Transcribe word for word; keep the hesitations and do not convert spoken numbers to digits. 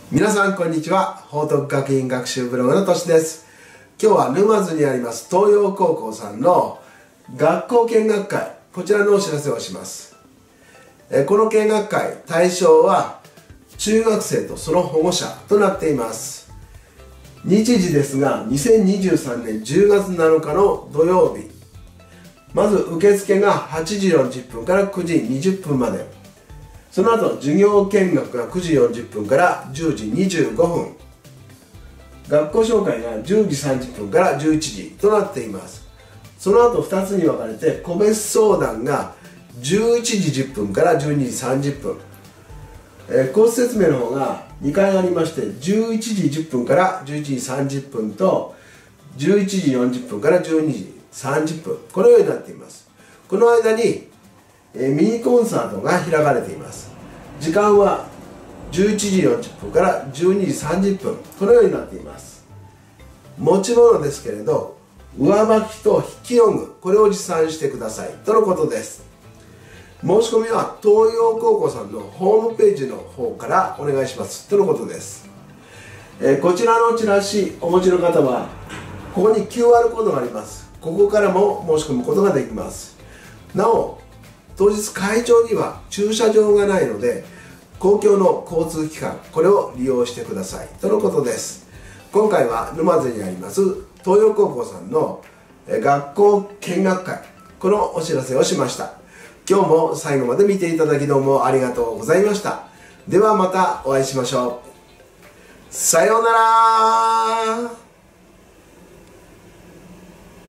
皆さんこんにちは。報徳学院学習ブログのとしです。今日は沼津にあります東洋高校さんの学校見学会、こちらのお知らせをします。えこの見学会、対象は中学生とその保護者となっています。日時ですがにせんにじゅうさんねんじゅうがつなのかの土曜日、まず受付がはちじよんじゅっぷんからくじにじゅっぷんまで、その後授業見学がくじよんじゅっぷんからじゅうじにじゅうごふん、学校紹介がじゅうじさんじゅっぷんからじゅういちじとなっています。その後ふたつに分かれて個別相談がじゅういちじじゅっぷんからじゅうにじさんじゅっぷん、えー、コース説明の方がにかいありまして、じゅういちじじゅっぷんからじゅういちじさんじゅっぷんとじゅういちじよんじゅっぷんからじゅうにじさんじゅっぷん、このようになっています。この間に、えー、ミニコンサートが開かれています。時間はじゅういちじよんじゅっぷんからじゅうにじさんじゅっぷん、このようになっています。持ち物ですけれど、上履きと筆記用具、これを持参してくださいとのことです。申し込みは東洋高校さんのホームページの方からお願いしますとのことです。えー、こちらのチラシお持ちの方はここに キューアール コードがあります。ここからも申し込むことができます。なお当日会場には駐車場がないので、公共の交通機関、これを利用してくださいとのことです。今回は沼津にあります東洋高校さんの学校見学会、このお知らせをしました。今日も最後まで見ていただきどうもありがとうございました。ではまたお会いしましょう。さようなら。